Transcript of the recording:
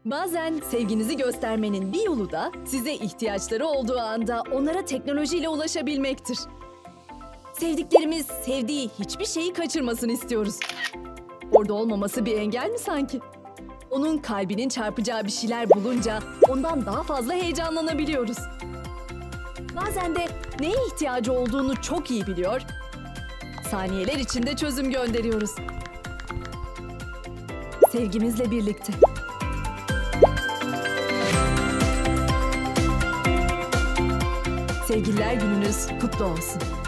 Bazen sevginizi göstermenin bir yolu da size ihtiyaçları olduğu anda onlara teknolojiyle ulaşabilmektir. Sevdiklerimiz sevdiği hiçbir şeyi kaçırmasını istiyoruz. Orada olmaması bir engel mi sanki? Onun kalbinin çarpacağı bir şeyler bulunca ondan daha fazla heyecanlanabiliyoruz. Bazen de neye ihtiyacı olduğunu çok iyi biliyor, saniyeler içinde çözüm gönderiyoruz. Sevgimizle birlikte. Sevgililer gününüz kutlu olsun.